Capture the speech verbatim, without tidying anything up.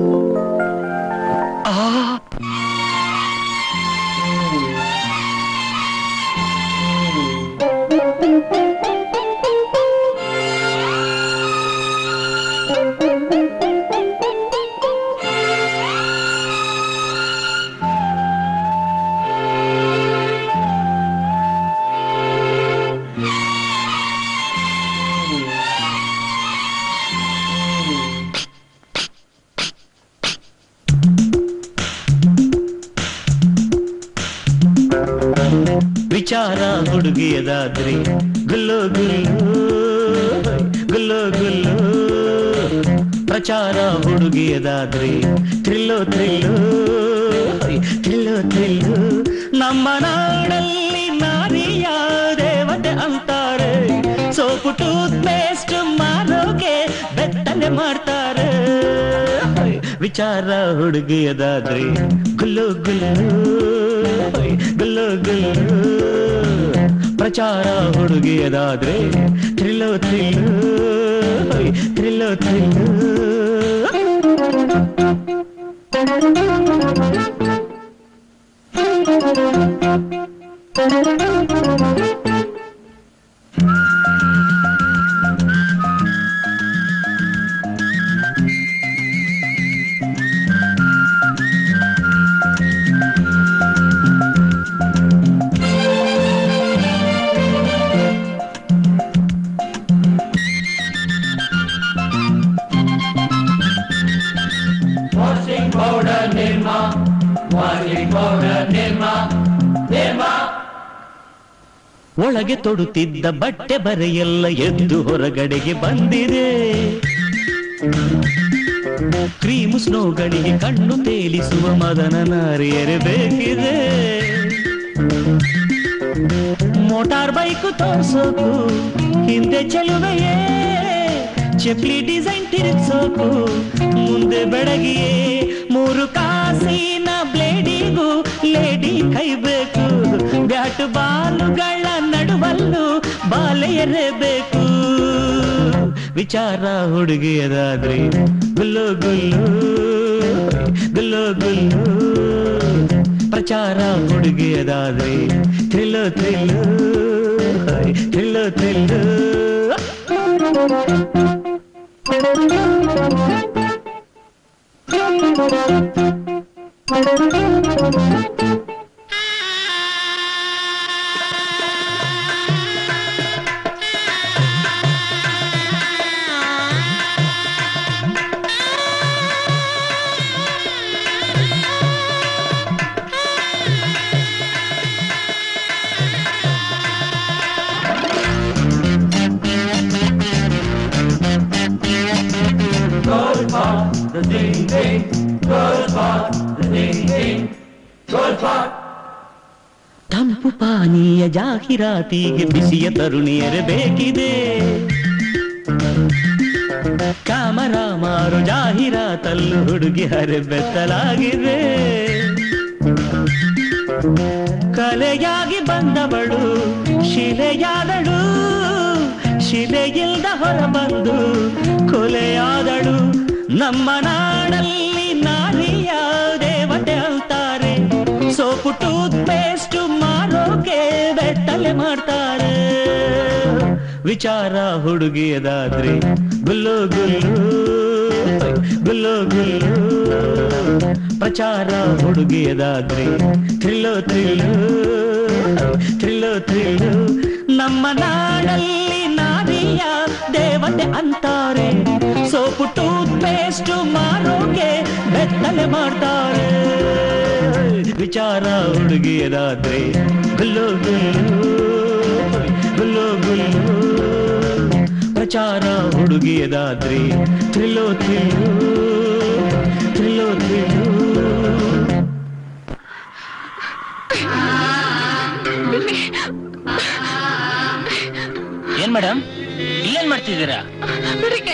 ವಿಚಾರ ಹುಡುಗಿಯದಾದ್ರಿ ಗುಲ್ಲು ಗುಲ್ಲು ಗುಲ್ಲು ಗುಲ್ಲು, ಪ್ರಚಾರ ಹುಡುಗಿಯದಾದ್ರಿ ಥ್ರಿಲ್ಲು ಥ್ರಿಲ್ಲು ಥ್ರಿಲ್ಲು ಥ್ರಿಲ್ಲು. ನಮ್ಮ ನಾಡಲ್ಲಿ ನಾರಿಯ ದೇವತೆ ಅಂತಾರೆ, ಸೋಪು ಟೂತ್ ಪೇಸ್ಟ್ ಮಾರೋಕೆ ಬೆತ್ತಲೆ ಮಾಡ್ತಾರೆ. ವಿಚಾರ ಹುಡುಗಿಯದಾದ್ರಿ ಗುಲ್ಲು ಗುಲ್ಲು ಗುಲ್ಲು ಗುಲ್ಲು, ಪ್ರಚಾರ ಹುಡುಗಿಯದಾದ್ರೆ thrill thrill thrill thrill. Washing powder Nirma, washing powder Nirma, Nirma. ಒಳಗೆ ತೊಡುತ್ತಿದ್ದ ಬಟ್ಟೆ ಬರೆಯೆಲ್ಲ ಎದ್ದು ಹೊರಗಡೆಗೆ ಬಂದಿದೆ. ಕ್ರೀಮು ಸ್ನೋಗಳಿಗೆ ಕಣ್ಣು ತೇಲಿಸುವ ಮದನ ನಾರಿಯರೇ ಬೇಕಿದೆ. ಮೋಟಾರ್ ಬೈಕು ತೋರ್ಸೋಕು ಹಿಂದೆ ಚೆಲುವೆಯೇ, ಚಪ್ಲಿ ಡಿಸೈನ್ ತಿರುಗಿಸೋಕು ಮುಂದೆ ಬೆಳಗಿಯೇ, ಮೂರು ಕಾಸಿನ ಬ್ಲೇಡಿಗೂ ಲೇಡಿ ಕೈಬೇಕು, ಬ್ಯಾಟ್ ಬಾಲುಗಳ ನಡುವಲ್ಲೂ ಬಾಲೆ ಎರೆಬೇಕು. ವಿಚಾರ ಹುಡುಗಿಯದಾದ್ರೆ ಗುಲ್ಲು ಗುಲ್ಲು ಗುಲ್ಲು ಗುಲ್ಲು, ಪ್ರಚಾರ ಹುಡುಗಿಯದಾದ್ರೆ thrill thrill thrill thrill. Gold pot, the ding ding, gold pot, the ding ding, gold pot. ತಂಪು ಪಾನೀಯ ಜಾಹೀರಾತಿಗೆ ಬಿಸಿಯ ತರುಣಿಯರೇ ಬೇಕಿದೆ. ಕ್ಯಾಮರಾ ಮಾರು ಜಾಹೀರಾತಲ್ಲೂ ಹುಡುಗಿಯರೇ ಬೆತ್ತಲಾಗಿದೆ. ಕಲೆಯಾಗಿ ಬಂದವಳು ಶಿಲೆಯಾದಳು, ಶಿಲೆಯಿಲ್ದ ಹೊರಬಂದು ಕೊಲೆಯಾದಳು. ನಮ್ಮ ನಾಡಲ್ಲಿ ನಾರಿಯ ದೇವತೆ ಅಂತಾರೆ, ಸೋಪು ಟೂತ್ ಪೇಸ್ಟ್ ಮಾರೋಕೆ ಬೆತ್ತಲೆ ಮಾಡ್ತಾರೆ. ವಿಚಾರ ಹುಡುಗಿಯದಾದ್ರೆ ಗುಲ್ಲು ಗುಲ್ಲು ಗುಲ್ಲು ಗುಲ್ಲು, ಪ್ರಚಾರ ಹುಡುಗಿಯದಾದ್ರೆ ಥ್ರಿಲ್ಲು ಥ್ರಿಲ್ಲು ಥ್ರಿಲ್ಲು ಥ್ರಿಲ್ಲು. ನಮ್ಮ ನಾಡಲ್ಲಿ ನಾರಿಯ ದೇವತೆ ಅಂತಾರೆ, ಸೋಪು ಟೂತ್ ಪೇಸ್ಟ್ ಮಾರೋಕೆ ಬೆತ್ತಲೆ ಮಾಡ್ತಾರೆ. ವಿಚಾರ ಹುಡುಗಿಯದಾದ್ರೆ ಗುಲ್ಲು ಗುಲ್ಲು ಗುಲ್ಲು ಗುಲ್ಲು, ಪ್ರಚಾರ ಹುಡುಗಿಯದಾದ್ರೆ ಥ್ರಿಲ್ಲು ಥ್ರಿಲ್ಲು ಥ್ರಿಲ್ಲು ಥ್ರಿಲ್ಲು. ಏನ್ ಮೇಡಮ್ ಇಲ್ಲೇನ್ ಮಾಡ್ತಿದ್ದೀರಾ?